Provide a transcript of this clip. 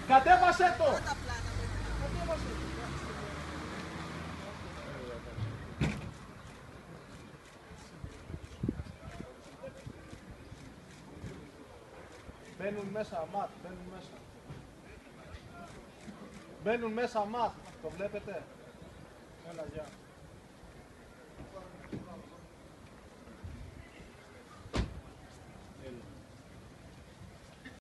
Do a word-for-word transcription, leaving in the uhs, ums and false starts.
Κατέβασέ το! Μπαίνουν μέσα, ματ, μπαίνουν μέσα. Μπαίνουν μέσα, ματ, το βλέπετε. Έλα, γεια.